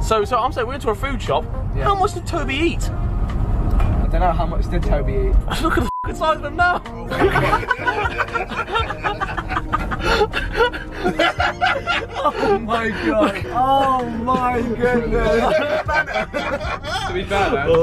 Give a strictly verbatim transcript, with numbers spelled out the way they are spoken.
So, so I'm saying we went to a food shop. Yeah. How much did Toby eat? I don't know how much did Toby eat. Look at the f***ing size of him now. Oh my god. Oh my goodness. To be fair, though.